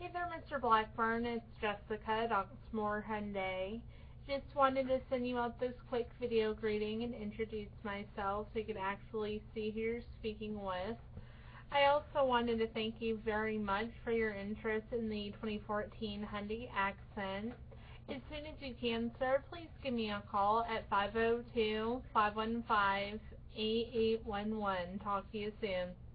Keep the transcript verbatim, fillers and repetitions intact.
there, Mister Blackburn. It's Jessica at Oxmoor Hyundai. Just wanted to send you out this quick video greeting and introduce myself so you can actually see who you're speaking with. I also wanted to thank you very much for your interest in the twenty fourteen Hyundai Accent. As soon as you can, sir, please give me a call at five oh two, five one five, eight eight one one. Talk to you soon.